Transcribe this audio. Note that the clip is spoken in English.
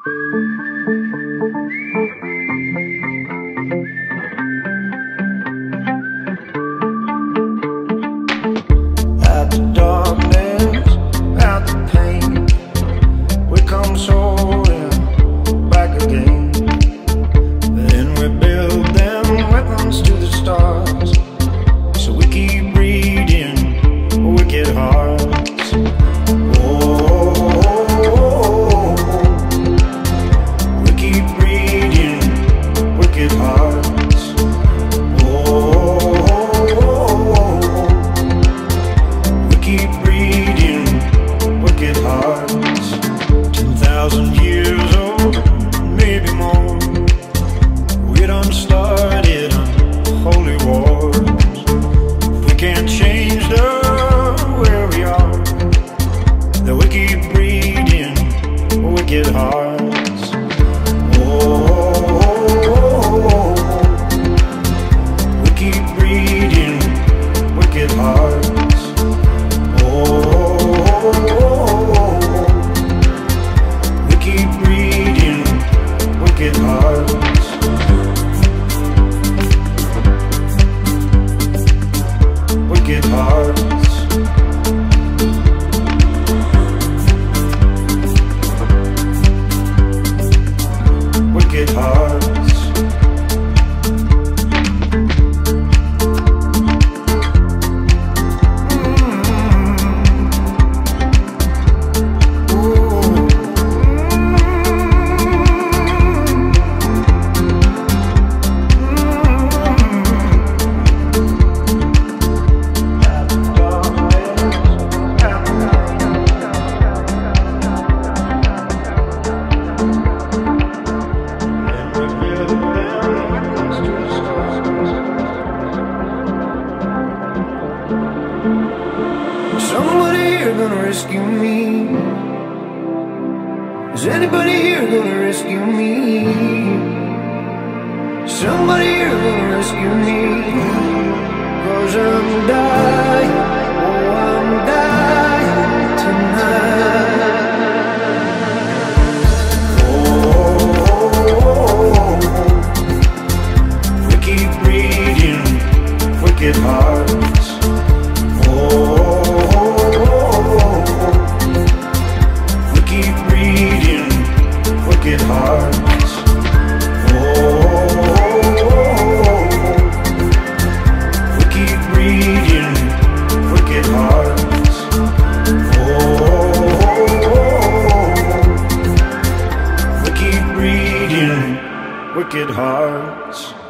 At the darkness, at the pain, we come soaring back again. Then we build them weapons to the stars, so we keep reading wicked hearts. Oh, we keep reading wicked hearts. Keep reading wicked hearts. 10,000 years old, maybe more. We done started unholy wars. If we can't change the where we are, then we keep reading wicked hearts. Oh, we keep reading wicked hearts. We keep reading wicked hearts. Wicked hearts. Wicked hearts. Somebody here gonna rescue me? Is anybody here gonna rescue me? Somebody here gonna rescue me? 'Cause I'm dying, oh I'm dying tonight. Oh, we keep reading wicked hearts. We keep reading wicked hearts. We keep reading wicked hearts. We keep reading wicked hearts.